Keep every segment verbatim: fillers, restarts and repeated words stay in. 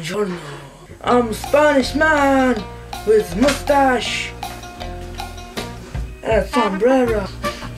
Buongiorno. I'm a Spanish man with moustache and a sombrero.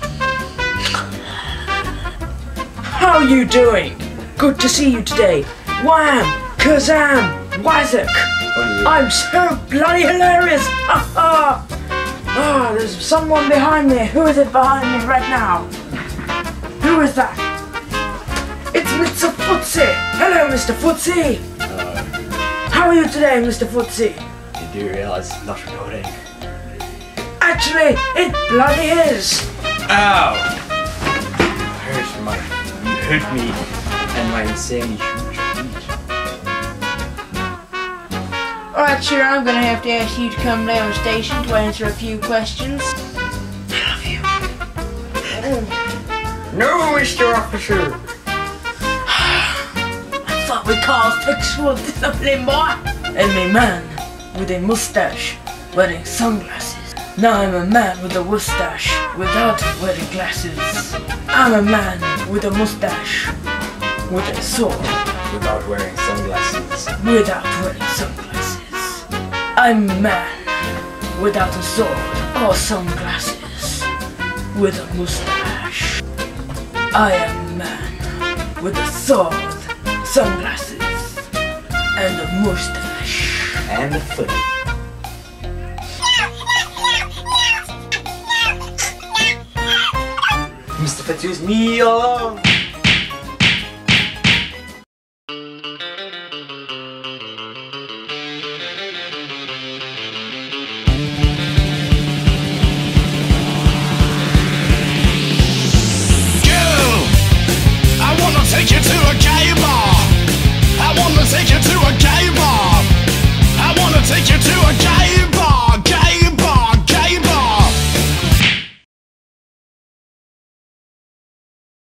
How you doing? Good to see you today. Wham! Kazam! Wazak! I'm so bloody hilarious! Ha ha! Ah, there's someone behind me. Who is it behind me right now? Who is that? It's Mister Footsie! Hello, Mister Footsie! Hello. How are you today, Mister Footsie? You do realise it's not recording? Actually, it bloody is! Ow! Hurt my... You hurt me and my insanely huge feet. Alright, sure, I'm gonna have to ask you to come down station to answer a few questions. I love you. No, Mister Officer! That's what we call sexual discipline, boy! And a man with a mustache wearing sunglasses. Now I'm a man with a mustache without wearing glasses. I'm a man with a mustache with a sword Without wearing sunglasses. without wearing sunglasses. I'm a man without a sword or sunglasses with a mustache. I am a man with a sword, sunglasses, and a mustache. And a foot. Mister Fettu's me all along.